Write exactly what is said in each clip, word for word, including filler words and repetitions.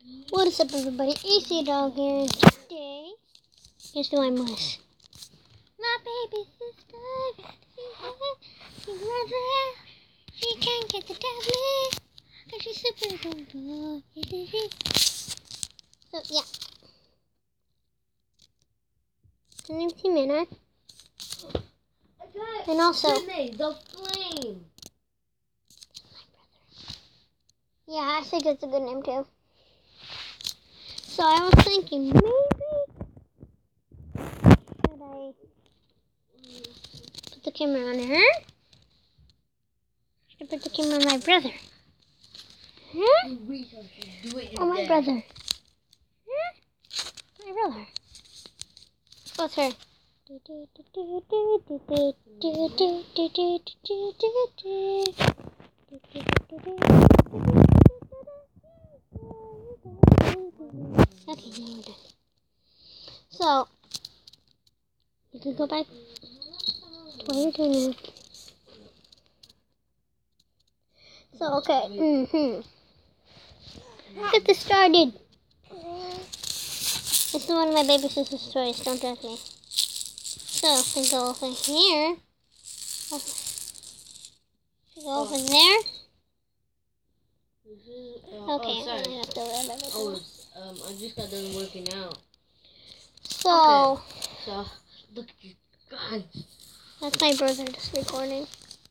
What is up, everybody? A C Dog here, and today, guess who I'm with? My baby sister, she's mother. She can't get the tablet because she's super duper. So yeah, her name's Jimena, and also the flame. Yeah, I think it's a good name too. So I was thinking maybe should I put the camera on her? Should I put the camera on my brother? Huh? Or my brother? Huh? My brother. What's her? Okay, now we're done. So, you can go back to what you're doing now. So, okay. Mm-hmm. Get this started. This is one of my baby sister's toys. Don't judge me. So, we go over here. We go over there. Uh, Okay, oh, sorry. I have to read everything. Oh, um, I just got done working out. So, Okay. So, look at these guns. That's my brother just recording.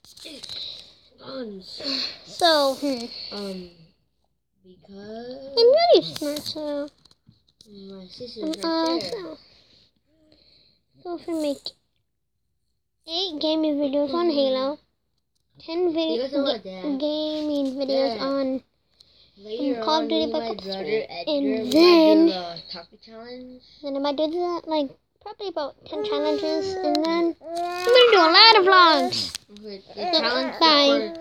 Guns. So, hmm. Um, because I'm really smart, so. my sister's Um, right uh, there. so. So, if we make eight gaming videos on Halo, ten video ga gaming videos Dad. on Later um, Call of on, Duty me Black and my Ops brother three, Edgar, and we then, might do a taco challenge. then I might do that, like, probably about ten challenges, and then I'm gonna do a lot of vlogs. Okay, the challenge Bye. for